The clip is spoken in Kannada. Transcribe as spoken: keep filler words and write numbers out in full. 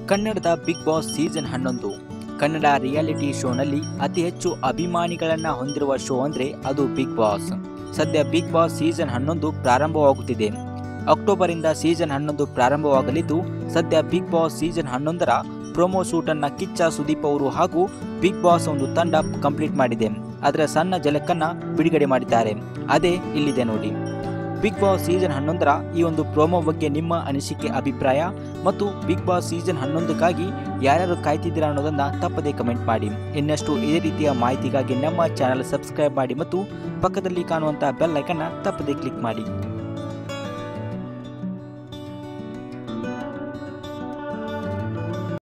ಕನ್ನಡದ ಬಿಗ್ ಬಾಸ್ ಸೀಸನ್ ಹನ್ನೊಂದು ಕನ್ನಡ ರಿಯಾಲಿಟಿ ಶೋನಲ್ಲಿ ಅತಿ ಹೆಚ್ಚು ಅಭಿಮಾನಿಗಳನ್ನ ಹೊಂದಿರುವ ಶೋ ಅಂದ್ರೆ ಅದು ಬಿಗ್ ಬಾಸ್. ಸದ್ಯ ಬಿಗ್ ಬಾಸ್ ಸೀಸನ್ ಹನ್ನೊಂದು ಪ್ರಾರಂಭವಾಗುತ್ತಿದೆ. ಅಕ್ಟೋಬರ್ ಇಂದ ಸೀಸನ್ ಹನ್ನೊಂದು ಪ್ರಾರಂಭವಾಗಲಿದ್ದು, ಸದ್ಯ ಬಿಗ್ ಬಾಸ್ ಸೀಸನ್ ಹನ್ನೊಂದರ ಪ್ರೊಮೋ ಶೂಟ್ ಅನ್ನ ಕಿಚ್ಚ ಸುದೀಪ್ ಅವರು ಹಾಗೂ ಬಿಗ್ ಬಾಸ್ ಒಂದು ತಂಡ ಕಂಪ್ಲೀಟ್ ಮಾಡಿದೆ. ಅದರ ಸಣ್ಣ ಜಲಕ್ಕನ್ನ ಬಿಡುಗಡೆ ಮಾಡಿದ್ದಾರೆ. ಅದೇ ಇಲ್ಲಿದೆ ನೋಡಿ. ಬಿಗ್ ಬಾಸ್ ಸೀಸನ್ ಹನ್ನೊಂದರ ಈ ಒಂದು ಪ್ರೋಮೋ ಬಗ್ಗೆ ನಿಮ್ಮ ಅನಿಸಿಕೆ, ಅಭಿಪ್ರಾಯ ಮತ್ತು ಬಿಗ್ ಬಾಸ್ ಸೀಸನ್ ಹನ್ನೊಂದಕ್ಕಾಗಿ ಯಾರ್ಯಾರು ಕಾಯ್ತಿದ್ದೀರಾ ಅನ್ನೋದನ್ನ ತಪ್ಪದೇ ಕಮೆಂಟ್ ಮಾಡಿ. ಇನ್ನಷ್ಟು ಇದೇ ರೀತಿಯ ಮಾಹಿತಿಗಾಗಿ ನಮ್ಮ ಚಾನೆಲ್ ಸಬ್ಸ್ಕ್ರೈಬ್ ಮಾಡಿ ಮತ್ತು ಪಕ್ಕದಲ್ಲಿ ಕಾಣುವಂತಹ ಬೆಲ್ ಐಕನ್ನ ತಪ್ಪದೇ ಕ್ಲಿಕ್ ಮಾಡಿ.